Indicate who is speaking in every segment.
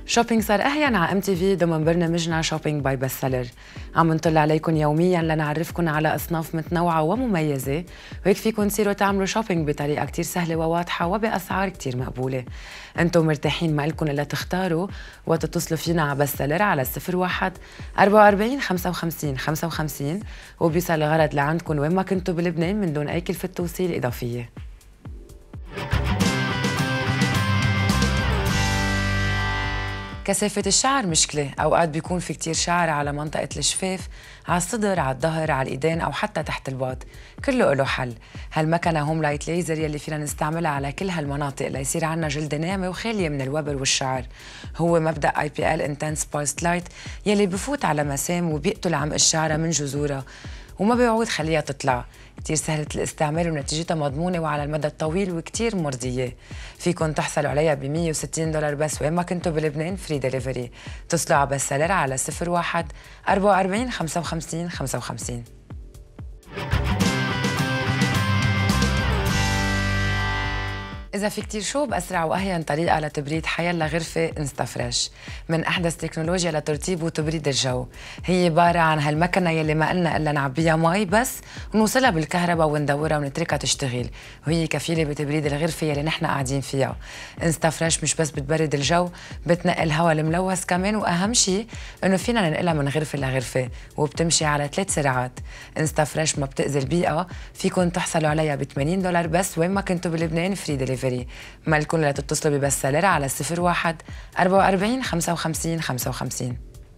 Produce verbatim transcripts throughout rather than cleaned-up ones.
Speaker 1: شوبينج صار أهين على ام تي في ضمن برنامجنا شوبينج باي بست سيلر. عم نطلع عليكم يوميا لنعرفكم على أصناف متنوعة ومميزة، وهيك فيكم تصيروا تعملوا شوبينج بطريقة كتير سهلة وواضحة وبأسعار كتير مقبولة. انتم مرتاحين، ما لكم إلا تختاروا وتتصلوا فينا على بست سيلر على صفر واحد أربعة وأربعين خمسة وخمسين خمسة وخمسين وبيوصل الغرض لعندكم وين ما كنتوا بلبنان من دون أي كلفة توصيل إضافية. كثافة الشعر مشكلة، أوقات بيكون في كتير شعر على منطقة الشفاف، على الصدر، على الظهر، على الإيدين أو حتى تحت الباط. كله له حل. هالمكنة هوم لايت ليزر يلي فينا نستعملها على كل هالمناطق ليصير عنا جلد ناعمة وخالية من الوبر والشعر. هو مبدأ اي بي ال انتنس باست لايت يلي بفوت على مسام وبيقتل عمق الشعرة من جذورها وما بيعود خليها تطلع. كتير سهلة الاستعمال ونتيجتها مضمونة وعلى المدى الطويل وكتير مرضية. فيكن تحصلوا عليها ب مية وستين دولار بس وين ما كنتوا بلبنان، فري ديليفري. اتصلوا على بست سيلر على صفر واحد أربعة وأربعين خمسة وخمسين خمسة وخمسين. إذا في كتير شو بأسرع وأهين طريقة لتبريد حيلا غرفة انستا فريش من أحدث تكنولوجيا لترطيب وتبريد الجو. هي عبارة عن هالمكنة يلي ما قلنا إلا نعبيها مي بس ونوصلها بالكهرباء وندورها ونتركها تشتغل، وهي كفيلة بتبريد الغرفة يلي نحن قاعدين فيها. انستا فريش مش بس بتبرد الجو، بتنقل الهواء الملوث كمان، وأهم شيء إنه فينا ننقلها من غرفة لغرفة وبتمشي على ثلاث سرعات. انستا فريش ما بتأذي البيئة، فيكن تحصلوا عليها ب ثمانين دولار بس وين ما كنتوا بلبنان، فري ديليفري. ما لكم لا تتصلوا ببست سيلر على صفر واحد أربعة وأربعين خمسة وخمسين خمسة وخمسين.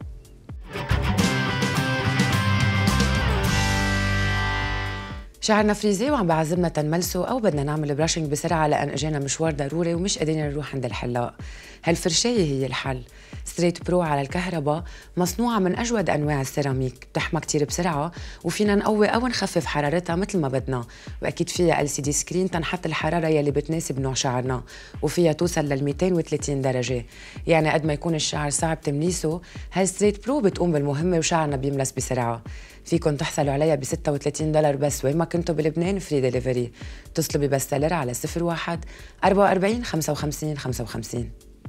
Speaker 1: شعرنا فريزي وعم بعذبنا تنملسه أو بدنا نعمل براشنج بسرعة لأن إجانا مشوار ضروري ومش قادرين نروح عند الحلاق. هالفرشاية هي الحل. ستريت برو على الكهرباء، مصنوعة من أجود أنواع السيراميك، بتحمى كتير بسرعة وفينا نقوي أو نخفف حرارتها مثل ما بدنا، وأكيد فيها إل سي دي سكرين تنحط الحرارة يلي بتناسب نوع شعرنا، وفيها توصل لل مئتين وثلاثين درجة. يعني قد ما يكون الشعر صعب تمليسه، هالستريت برو بتقوم بالمهمة وشعرنا بيملس بسرعة. فيكن تحصلوا عليها ب ستة وثلاثين دولار بس وين ما كنتوا بلبنان، فري ديليفري. اتصلوا ببست سيلر على صفر واحد أربعة وأربعين خمسة وخمسين خمسة وخمسين.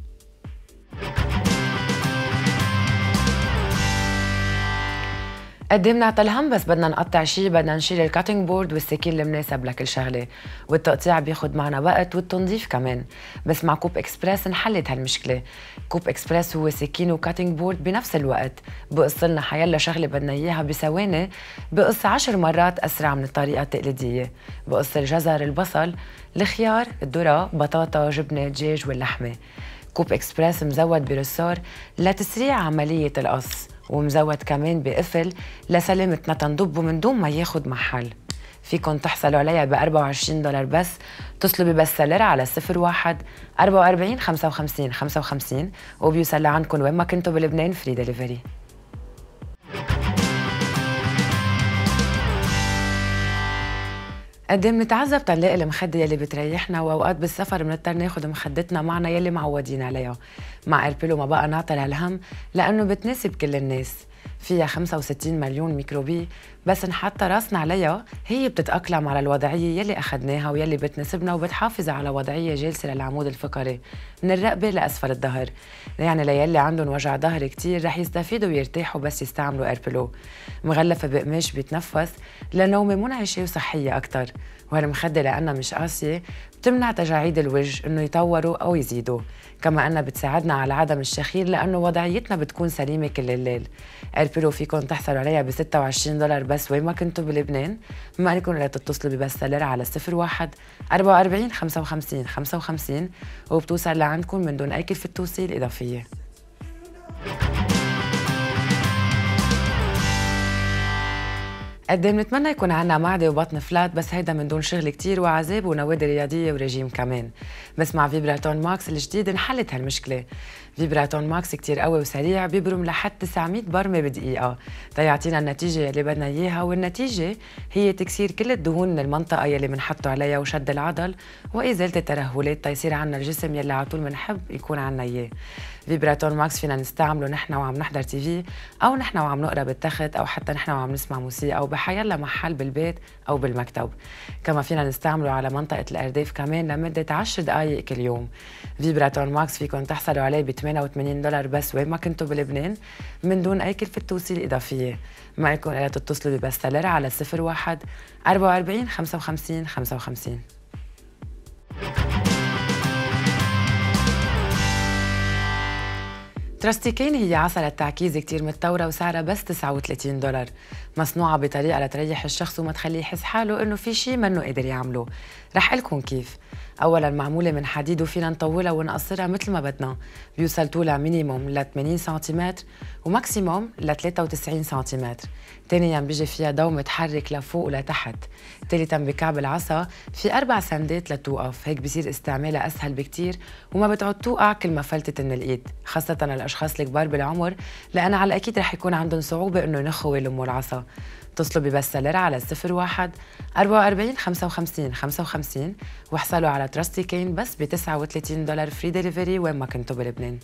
Speaker 1: قد ايه بنعطي الهم بس بدنا نقطع شيء، بدنا نشيل الكاتنج بورد والسكين المناسب لكل شغله، والتقطيع بياخد معنا وقت والتنظيف كمان. بس مع كوب اكسبرس انحلت هالمشكله. كوب اكسبرس هو سكين وكاتنج بورد بنفس الوقت، بقص لنا حيلا شغله بدنا اياها بثواني، بقص عشر مرات اسرع من الطريقه التقليديه. بقص الجزر، البصل، الخيار، الذره، بطاطا، جبنه، دجاج واللحمه. كوب اكسبرس مزود برسار لتسريع عمليه القص، ومزود كمان بقفل لسلامتنا تنضبه من دون ما ياخد محل. فيكن تحصلوا عليها ب أربعة وعشرين دولار بس. اتصلوا ببست سيلر على صفر واحد أربعة وأربعين خمسة وخمسين خمسة وخمسين وبيوصل لعندكم وين ما كنتوا بلبنان، فري ديليفري. قد ايه بنتعذب تنلاقي المخدة يلي بتريحنا، واوقات بالسفر بنضطر ناخد مخدتنا معنا يلي معودين عليها. مع ايربيلو ما بقى نعطي هالهم لانه بتناسب كل الناس. فيها خمسة وستين مليون ميكروبي، بس نحط راسنا عليها هي بتتأقلم على الوضعية يلي أخدناها ويلي بتناسبنا، وبتحافظ على وضعية جالسة للعمود الفقري من الرقبة لأسفل الظهر. يعني ليلي عندهم وجع ظهر كتير رح يستفيدوا ويرتاحوا بس يستعملوا ايربيلو. مغلفة بقماش بيتنفس لنومة منعشة وصحية أكتر، وهالمخدة لأنها مش قاسية بتمنع تجاعيد الوجه إنه يطوروا أو يزيدوا، كما أنها بتساعدنا على عدم الشخير لأنه وضعيتنا بتكون سليمة كل الليل. ايربيلو فيكن تحصلوا عليها ب ستة وعشرين دولار بس وين ما كنتوا بلبنان. ما لكم لا تتصلوا ببست سيلر على صفر واحد أربعة وأربعين خمسة وخمسين خمسة وخمسين وبتوصل لعندكم من دون أي كلفة توصيل إضافية. قد ايه بنتمنى يكون عنا معدة وبطن فلات، بس هيدا من دون شغل كتير وعذاب ونوادي رياضية ورجيم كمان. بس مع فيبراتون ماكس الجديد انحلت هالمشكلة. فيبراتون ماكس كتير قوي وسريع، بيبرم لحد تسعمية برمة بدقيقة تيعطينا النتيجة يلي بدنا اياها، والنتيجة هي تكسير كل الدهون من المنطقة يلي بنحطه عليها وشد العضل وإزالة الترهلات تيصير عنا الجسم يلي على طول بنحب يكون عنا اياه. فيبراتور ماكس فينا نستعمله نحن وعم نحضر تي في، أو نحن وعم نقرأ بالتخت، أو حتى نحن وعم نسمع موسيقى، أو بحيلا محل بالبيت أو بالمكتب. كما فينا نستعمله على منطقة الأرداف كمان لمدة عشر دقايق كل يوم. فيبراتور ماكس فيكم تحصلوا عليه ب ثمانية وثمانين دولار بس وين ما كنتوا بلبنان، من دون أي كلفة توصيل إضافية. معكم إلا تتصلوا ببستلر على صفر واحد أربعة وأربعين خمسة وخمسين خمسة وخمسين. تراستيكين هي عصا للتعكيز كتير متطورة وسعرها بس تسعة وثلاثين دولار، مصنوعة بطريقة لتريح الشخص وما تخليه يحس حاله إنه في شي منه قادر يعمله. رح قلكن كيف. أولاً معمولة من حديد وفينا نطولها ونقصرها مثل ما بدنا، بيوصل طولها مينيموم ل ثمانين سنتيمتر وماكسيموم ل ثلاثة وتسعين سنتيمتر. تانياً بيجي فيها ضو متحرك لفوق ولتحت. تالتاً بكعب العصا في أربع سندات لتوقف، هيك بصير استعمالها أسهل بكتير وما بتعود توقع كل ما فلتت من الإيد، خاصة الأشخاص الكبار بالعمر لأن على الأكيد رح يكون عندهم صعوبة إنه ينخوا يلموا العصا. اتصلوا ببستلر على صفر واحد أربعة وأربعين خمسة وخمسين خمسة وخمسين واحصلوا على تراستيكين بس ب تسعة وثلاثين دولار فري ديليفري وين ما كنتوا بلبنان.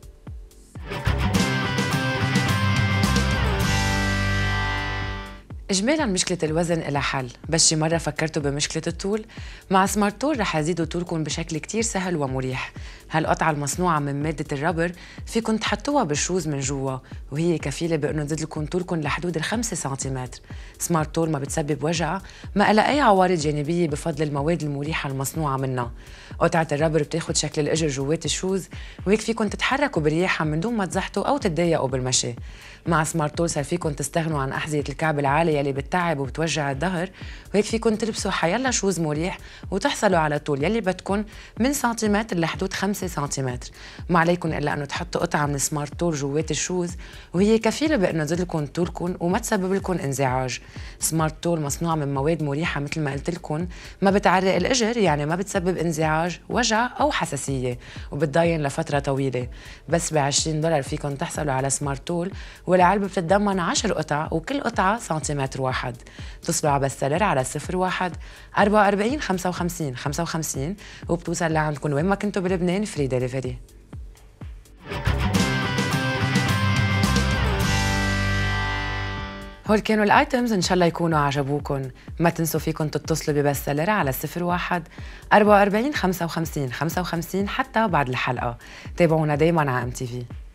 Speaker 1: إجمالاً مشكلة الوزن إلها حل، بس شي مرة فكرتوا بمشكلة الطول؟ مع سمارت تول رح يزيدوا طولكم بشكل كتير سهل ومريح. هالقطعة المصنوعة من مادة الربر فيكن تحطوها بالشوز من جوا، وهي كفيلة بأنه تزيد لكم طولكم لحدود الخمسة سنتيمتر. سمارت تول ما بتسبب وجع، ما إلها أي عوارض جانبية بفضل المواد المريحة المصنوعة منها. قطعة الربر بتاخد شكل الإجر جوات الشوز، وهيك فيكن تتحركوا برياحة من دون ما تزحتوا أو تتضايقوا بالمشي. مع سمارت تول صار فيكن تستغنوا عن أحذية الكعب العالي يلي بتتعب وبتوجع الظهر، وهيك فيكن تلبسوا حيلا شوز مريح وتحصلوا على طول يلي بدكن من سنتيمتر لحدود خمسة سنتيمتر. ما عليكم إلا أنه تحطوا قطعة من سمارت تول جوات الشوز، وهي كفيلة بأنه تزيد لكم طولكم وما تسبب لكم انزعاج. سمارت تول مصنوعة من مواد مريحة مثل ما قلت لكم، ما بتعرق الإجر يعني ما بتسبب انزعاج، وجع أو حساسية، وبتضاين لفترة طويلة. بس ب عشرين دولار فيكم تحصلوا على سمارت تول، والعلبة بتتضمن عشر قطع وكل قطعة سنتيمتر واحد. اتصلوا على بستلر على صفر واحد أربعة وأربعين خمسة وخمسين خمسة وخمسين وبتوصل لعندكم وين ما كنتوا بلبنان فري ديليفري. هول كانوا الايتمز، ان شاء الله يكونوا عجبوكم. ما تنسوا فيكم تتصلوا ببستلر على صفر واحد أربعة وأربعين خمسة وخمسين خمسة وخمسين حتى بعد الحلقة. تابعونا دايما على ام تي في.